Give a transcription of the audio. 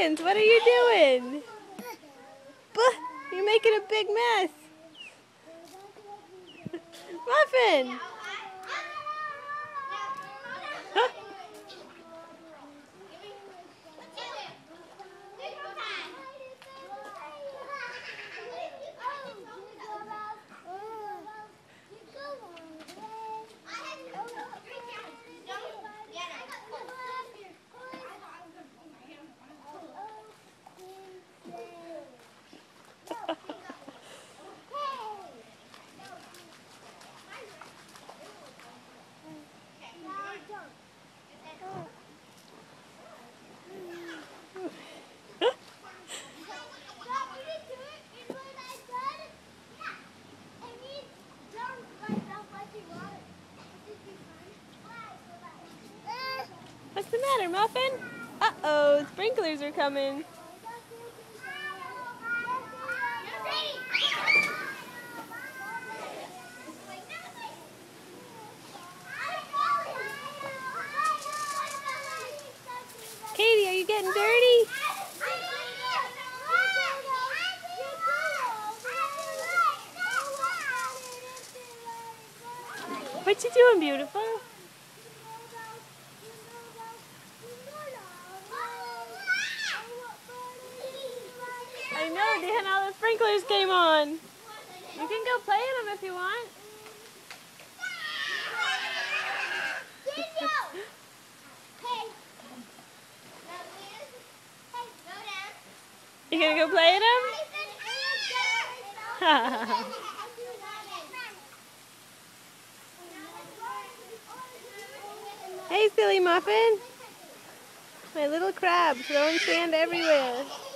Muffins, what are you doing? You're making a big mess. Muffin! What's the matter, Muffin? Uh-oh, sprinklers are coming. Katie, are you getting dirty? What you doing, beautiful? I know, Dan, all the sprinklers came on. You can go play in them if you want. You gonna go play in them? Hey, silly Muffin. My little crab throwing sand everywhere.